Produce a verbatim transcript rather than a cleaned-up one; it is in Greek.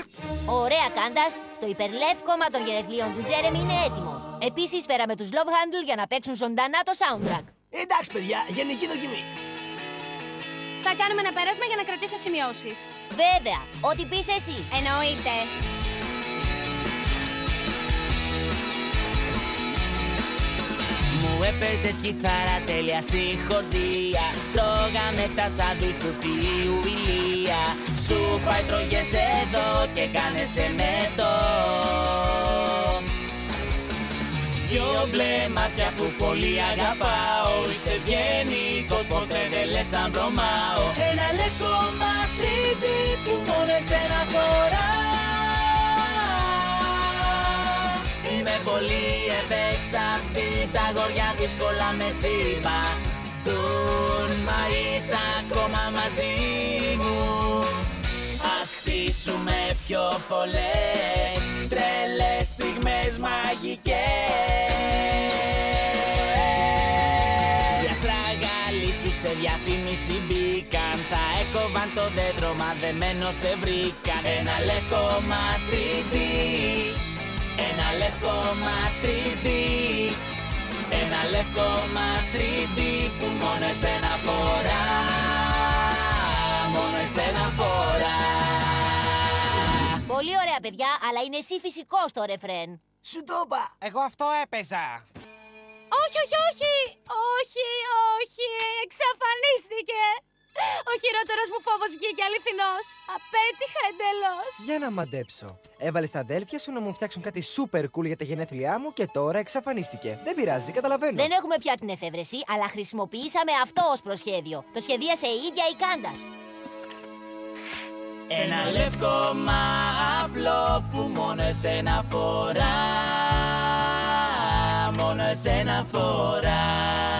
Ωραία, Κάντας. Το υπερλεύκομα των γενεθλίων του Τζέρεμι είναι έτοιμο. Επίσης, φέραμε τους Love Handle για να παίξουν ζωντανά το soundtrack. Εντάξει, παιδιά, γενική δοκιμή. Θα κάνουμε ένα πέρασμα για να κρατήσω σημειώσεις. Βέβαια, ό,τι πεις εσύ. Εννοείται. Μου έπαιζες κιθάρα, τέλεια συγχορδία. Τρώγαμε τα σάντουιτς του θείου Ηλία. Σου πάει τρώγες εδώ και κάνες εμετό. Δυο μπλε μάτια που πολύ αγαπάω. Είσαι ευγενικός, ποτέ δεν λες αν βρωμάω. Ένα λευκό μαθρίδι που μόνο εσένα χωρά. Είμαι πολύ ευεξαρθή, τα αγόρια δύσκολα με συμπαθούν. Μα είσαι ακόμα μαζί μου. Ας χτίσουμε πιο πολλές τρελές στιγμές μαγικές. Οι αστραγάλοι σου σε διαφήμιση μπήκαν. Θα έκοβαν το δέντρο μα δεμένο σε βρήκαν. Ένα λευκό μαθρίδι, ένα λευκό μαθρίδι, ένα λευκό μαθρίδι που μόνο εσένα φορά, μόνο εσένα φορά. Πολύ ωραία, παιδιά, αλλά είναι εσύ φυσικός το ρεφρέν. Σου το είπα. Εγώ αυτό έπαιζα. Όχι, όχι, όχι. Όχι, όχι. Εξαφανίστηκε. Ο χειρότερος μου φόβος βγήκε αληθινός. Απέτυχα εντελώς. Για να μαντέψω. Έβαλες τα αδέλφια σου να μου φτιάξουν κάτι super cool για τα γενέθλιά μου και τώρα εξαφανίστηκε. Δεν πειράζει, καταλαβαίνω. Δεν έχουμε πια την εφεύρεση, αλλά χρησιμοποιήσαμε αυτό ως προσχέδιο. Το σχεδίασε η ίδια η Κάντας. Ένα λευκό μαύλο που μόνο εσένα φορά, μόνο εσένα φορά.